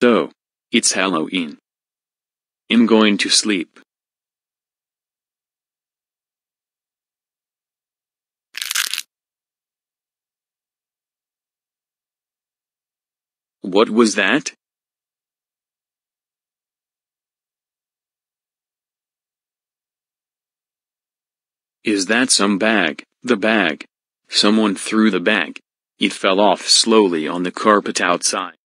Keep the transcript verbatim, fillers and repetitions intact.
So, it's Halloween. I'm going to sleep. What was that? Is that some bag? The bag. Someone threw the bag. It fell off slowly on the carpet outside.